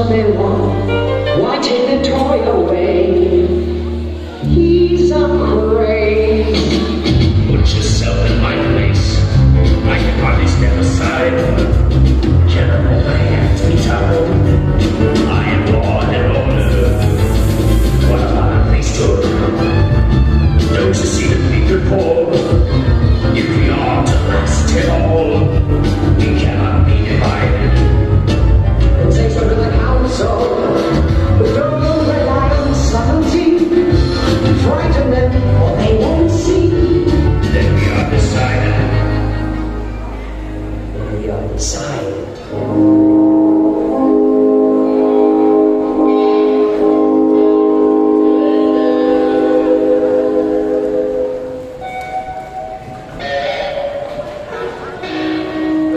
what they want. Why take the toy away? He's afraid. Put yourself in my place. I can hardly stand aside. Can I let my hands be tied? I am law and order. What about a priesthood? Don't you see the people poor? If we are to last it all, we cannot be divided. It takes them to the council, but don't rely on subtlety. Frighten them or they won't see. Then we are decided. Then we are decided.